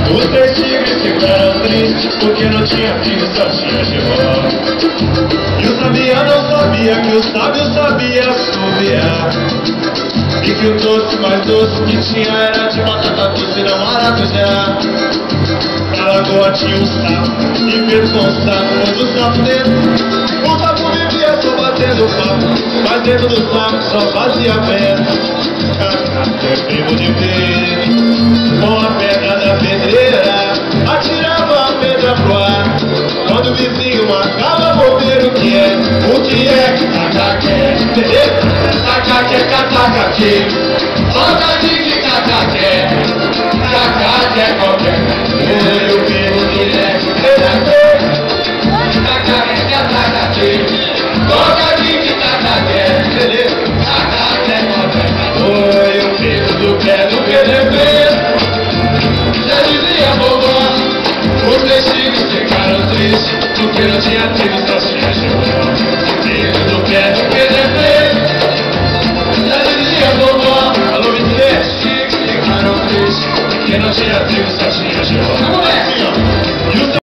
Os três tigres ficaram tristes porque não tinha trigo, só tinha giló. E o sabia não sabia que o sábio sabia assobiar, e que o doce mais doce que tinha era de batata doce e não maracujá. Na lagoa tinha um sapo e pescou um sapo, pôs o sapo dentro. O sapo vivia só batendo papo, mas dentro do sapo só fazia vento. É primo de ver, com a pedra da pedreira atirava a pedra pro ar. Quando o vizinho marcava bobeiro, o que é? Cacaqué, cacaqué, cacaqué, olha de cacaqué, cacaqué qualquer. Oi, o primo que é? Cacaqué, cacaqué, olha de cacaqué, cacaqué qualquer. Oi, o primo do pé do PDP. Já dizia a vovó, os três tigres ficaram tristes porque não tinha trigo, só tinha giló. O primo do pé do PDP. Já dizia a vovó, alô, os três tigres ficaram tristes porque não tinha trigo, só tinha giló.